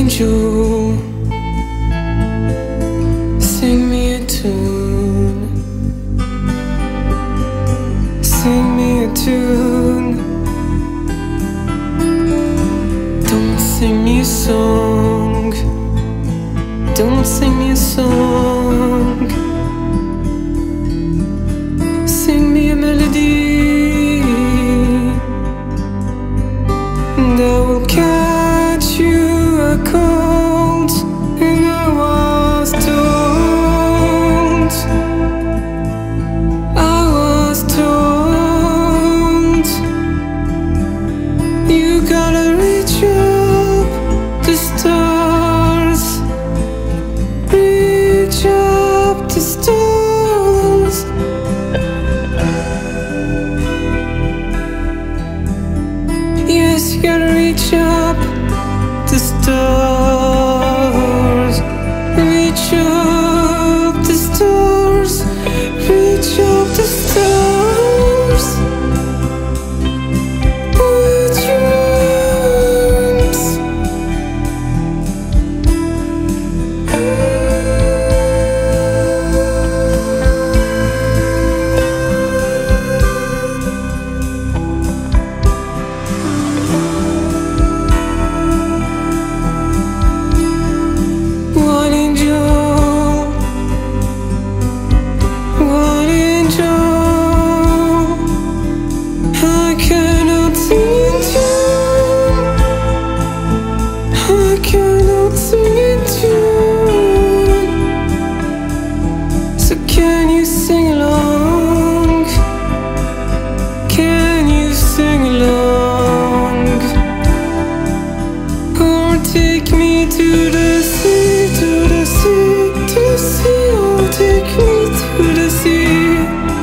angel, sing me a tune, sing me a tune. Don't sing me a song, don't sing me a song. Sing me a melody, and I will catch you a cold. And I was told, you gotta reach up the stars, reach up the stars. Yes, you gotta reach up the stars, reach up the stars, reach up the stars. With your arms. One angel, one angel, I cannot sing in tune, I cannot sing in tune. So can you sing along? Can you sing along? Or take me to the sea, to the sea, to the sea. Or take me to the sea.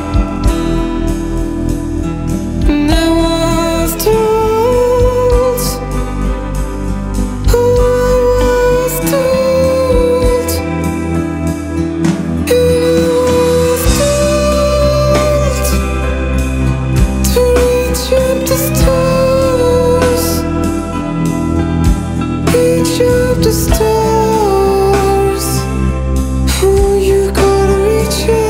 And I was told, oh, I was told, and I was told to reach up the stars, reach up the stars. Oh, you gotta reach up.